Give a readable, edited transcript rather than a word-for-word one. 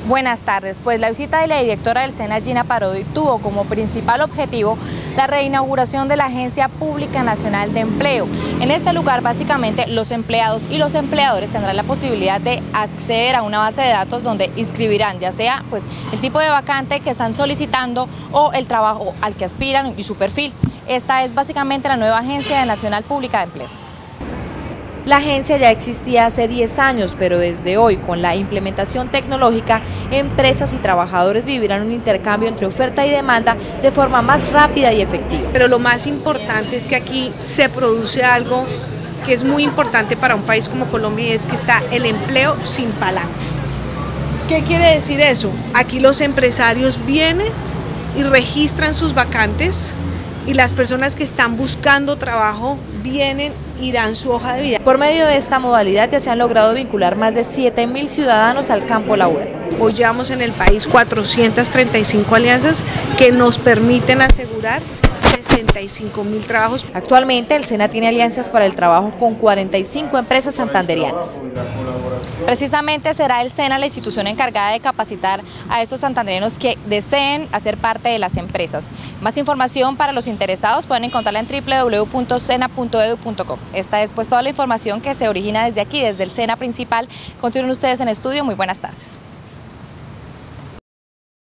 Buenas tardes, pues la visita de la directora del SENA, Gina Parodi, tuvo como principal objetivo la reinauguración de la Agencia Pública Nacional de Empleo. En este lugar, básicamente, los empleados y los empleadores tendrán la posibilidad de acceder a una base de datos donde inscribirán ya sea pues el tipo de vacante que están solicitando o el trabajo al que aspiran y su perfil. Esta es básicamente la nueva Agencia Nacional Pública de Empleo. La agencia ya existía hace 10 años, pero desde hoy, con la implementación tecnológica, empresas y trabajadores vivirán un intercambio entre oferta y demanda de forma más rápida y efectiva. Pero lo más importante es que aquí se produce algo que es muy importante para un país como Colombia y es que está el empleo sin palanca. ¿Qué quiere decir eso? Aquí los empresarios vienen y registran sus vacantes y las personas que están buscando trabajo vienen y dan su hoja de vida. Por medio de esta modalidad ya se han logrado vincular más de 7.000 ciudadanos al campo laboral. Hoy llevamos en el país 435 alianzas que nos permiten asegurar 65.000 trabajos. Actualmente el SENA tiene alianzas para el trabajo con 45 empresas santanderianas. Precisamente será el SENA la institución encargada de capacitar a estos santandereanos que deseen hacer parte de las empresas. Más información para los interesados pueden encontrarla en www.sena.edu.co. Esta es pues toda la información que se origina desde aquí, desde el SENA principal. Continúen ustedes en estudio, muy buenas tardes.